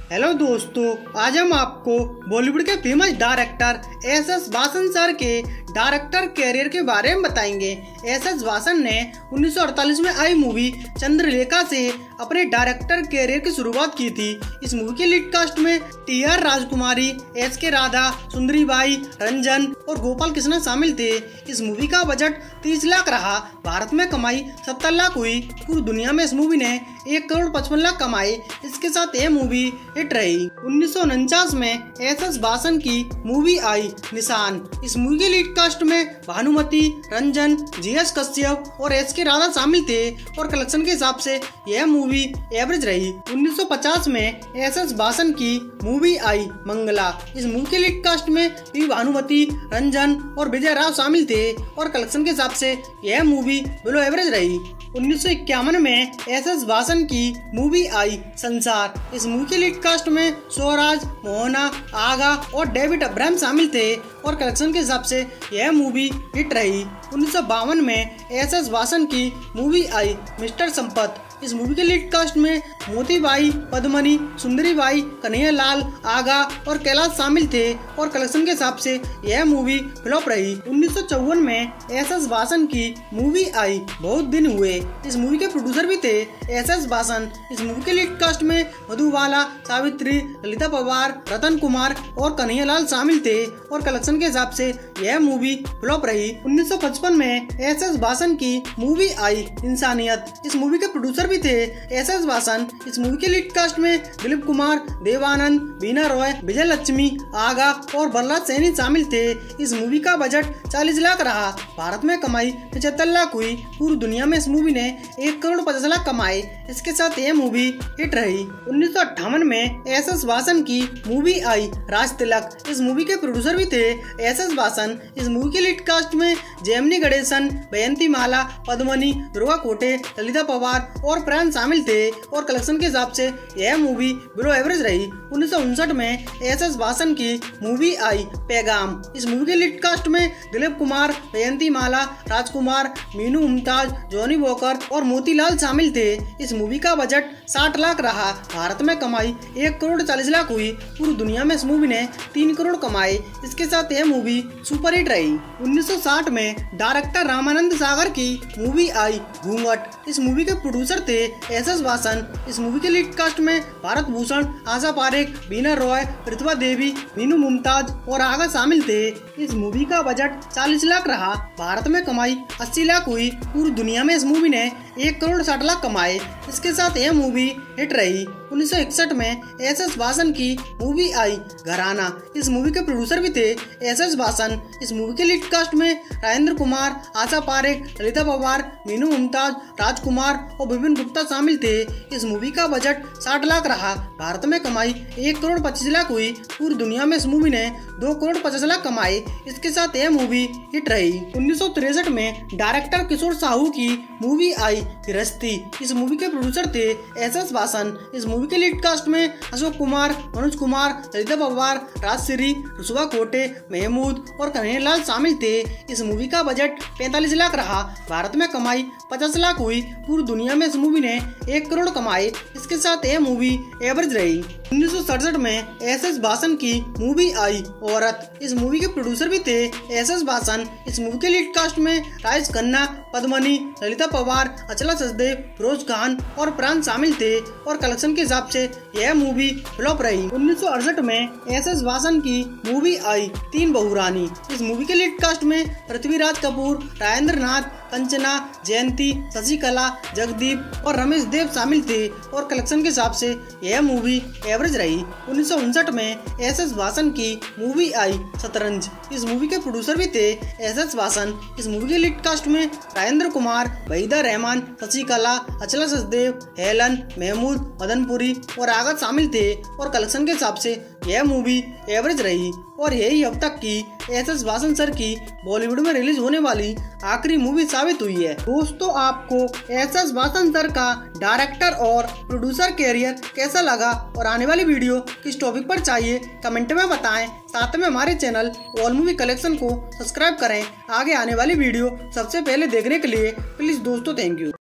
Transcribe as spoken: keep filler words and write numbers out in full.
Hello दोस्तों, आज हम आपको बॉलीवुड के famous director S S Vasan sir के डायरेक्टर कैरियर के बारे में बताएंगे। एस एस वासन ने उन्नीस सौ अड़तालीस में आई मूवी चंद्रलेखा से अपने डायरेक्टर कैरियर की शुरुआत की थी। इस मूवी के लीड कास्ट में T R Rajkumari, S K Radha, Sundari by, Ranjan और गोपाल कृष्णा शामिल थे। इस मूवी का बजट तीस लाख रहा। भारत में कमाई सत्तर लाख हुई। पूरी दुनिया में इस मूवी ने एक करोड़ पचपन लाख कमाए। इसके साथ यह मूवी हिट रही। उन्नीस सौ उनचास में एस एस वासन की मूवी आई निशान। इस मूवी के लीड कास्ट में भानुमति, रंजन, जी एस कश्यप और एस के राधा शामिल थे और कलेक्शन के हिसाब से यह मूवी एवरेज रही। उन्नीस सौ पचास में एस एस वासन की मूवी आई मंगला। इस मूवी के लीड कास्ट में भी भानुमति, रंजन और विजय राव शामिल थे और कलेक्शन के हिसाब से यह मूवी बिलो एवरेज रही। उन्नीस सौ इक्यावन में एस एस वासन की मूवी आई संसार। इस मूवी के लीड कास्ट में स्वराज, मोहना, आगा और डेविड अब्राहम शामिल थे और कलेक्शन के हिसाब से यह मूवी हिट रही। उन्नीस सौ बावन में एस एस वासन की मूवी आई मिस्टर संपत। इस मूवी के लीड कास्ट में मोती by, Padmini, Sundari by, Kanhaiya Lal, आगा और कैलाश शामिल थे और कलेक्शन के हिसाब से यह मूवी फ्लॉप रही। उन्नीस सौ चौवन में एस एस वासन की मूवी आई बहुत दिन हुए। इस मूवी के प्रोड्यूसर भी थे एस एस वासन। इस मूवी के लीड कास्ट में मधुबाला, सावित्री, ललिता पवार, रतन कुमार और कन्हैया लाल शामिल थे और कलेक्शन के हिसाब से यह मूवी फ्लॉप रही। उन्नीस सौ पचपन में एस एस वासन की मूवी आई इंसानियत। इस मूवी के प्रोड्यूसर भी थे एस एस वासन। इस मूवी के लीड कास्ट में दिलीप कुमार, देवानंद, बीना रॉय, विजय लक्ष्मी, आगा और बलराज सैनी शामिल थे। इस मूवी का बजट चालीस लाख रहा। भारत में कमाई पचहत्तर लाख हुई। पूरी दुनिया में इस मूवी ने एक करोड़ पचास लाख कमाए। इसके साथ यह मूवी हिट रही। उन्नीस सौ अट्ठावन में एस एस वासन की मूवी आई राज तिलक। इस मूवी के प्रोड्यूसर भी थे एस एस वासन। इस मूवी के लीड कास्ट में जेमिनी गणेशन, वयंती माला, पद्मनी, दुर्गा कोटे, ललिता पवार और प्राण शामिल थे और कलेक्शन के हिसाब से यह मूवी बिलो एवरेज रही। उन्नीस सौ उनसठ में एस एस वासन की मूवी आई पैगाम। इस मूवी के लीड कास्ट में दिलीप कुमार, वयंती माला, राजकुमार, मीनू मुमताज, जॉनी वॉकर और मोतीलाल शामिल थे। इस मूवी का बजट साठ लाख रहा। भारत में कमाई एक करोड़ चालीस लाख हुई। पूरी दुनिया में इस मूवी ने तीन करोड़ कमाए। इसके साथ यह मूवी सुपरहिट रही। उन्नीस सौ साठ में डायरेक्टर रामानंद सागर की मूवी आई घूंघट। इस मूवी के प्रोड्यूसर थे एस एस वासन। इस मूवी के लीड कास्ट में भारत भूषण, आशा पारेख, बीना रॉय, प्रतिभा देवी, मीनू मुमताज और आगा शामिल थे। इस मूवी का बजट चालीस लाख रहा। भारत में कमाई अस्सी लाख हुई। पूरी दुनिया में इस मूवी ने एक करोड़ साठ लाख कमाए। इसके साथ यह मूवी हिट रही। उन्नीस सौ इकसठ में एस एस वासन की मूवी आई घराना। इस मूवी के प्रोड्यूसर भी थे एस एस वासन। इस मूवी के लीड कास्ट में राजेंद्र कुमार, आशा पारेख, ललिता पवार, मीनू मुमताज, राजकुमार और विपिन गुप्ता शामिल थे। इस मूवी का बजट साठ लाख रहा। भारत में कमाई एक करोड़ पच्चीस लाख हुई। पूरी दुनिया में इस मूवी ने दो करोड़ पचास लाख कमाए। इसके साथ यह मूवी हिट रही। उन्नीस सौ तिरसठ में डायरेक्टर किशोर साहू की मूवी आई गृहस्थी। इस मूवी के प्रोड्यूसर थे एस एस वासन। इस मूवी के लीड कास्ट में अशोक कुमार, मनोज कुमार, ललिता पवार, राजश्री, रुसवा कोटे, महमूद और कन्हैया लाल शामिल थे। इस मूवी का बजट पैंतालीस लाख रहा। भारत में कमाई पचास लाख हुई। पूरी दुनिया में इस मूवी ने एक करोड़ कमाए। इसके साथ यह मूवी एवरेज रही। उन्नीस सौ सड़सठ में एस एस वासन की मूवी आई औरत। इस मूवी के प्रोड्यूसर भी थे एस एस वासन। इस मूवी के लीड कास्ट में राजेश खन्ना, पद्मनी, ललिता पवार, अचला सचदेव, फिरोज खान और प्राण शामिल थे और कलेक्शन के हिसाब से यह मूवी फ्लॉप रही। उन्नीस सौ अड़सठ में एस एस वासन की मूवी आई तीन बहू रानी। इस मूवी के लीड कास्ट में पृथ्वीराज कपूर, राजेंद्र नाथ, कंचना, जयंती, शशिकला, जगदीप और रमेश देव शामिल थे और कलेक्शन के हिसाब से यह मूवी एवरेज रही। उन्नीस सौ उनसठ में एस एस वासन की मूवी आई शतरंज। इस मूवी के प्रोड्यूसर भी थे एस एस वासन। इस मूवी के लीड कास्ट में राजेंद्र कुमार, वहीदा रहमान, शशिकला, अचला सचदेव, हेलन, महमूद, मदनपुरी और आगा शामिल थे और कलेक्शन के हिसाब से यह मूवी एवरेज रही। और यही अब तक की एस एस वासन सर की बॉलीवुड में रिलीज होने वाली आखिरी मूवी साबित हुई है। दोस्तों, आपको एस एस वासन सर का डायरेक्टर और प्रोड्यूसर कैरियर कैसा लगा और आने वाली वीडियो किस टॉपिक पर चाहिए कमेंट में बताएं। साथ में हमारे चैनल ऑल मूवी कलेक्शन को सब्सक्राइब करें। आगे आने वाली वीडियो सबसे पहले देखने के लिए प्लीज दोस्तों थैंक यू।